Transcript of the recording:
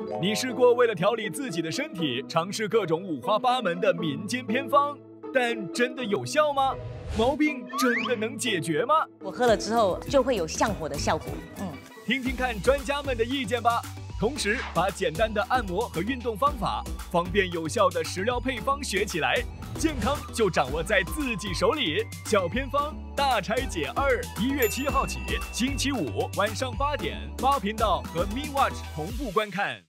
你试过为了调理自己的身体，尝试各种五花八门的民间偏方，但真的有效吗？毛病真的能解决吗？ 我喝了之后就会有降火的效果。 听听看专家们的意见吧。同时，把简单的按摩和运动方法、方便有效的食疗配方学起来，健康就掌握在自己手里。小偏方大拆解2，1月7号起，星期五晚上8点，8频道和 Me Watch 同步观看。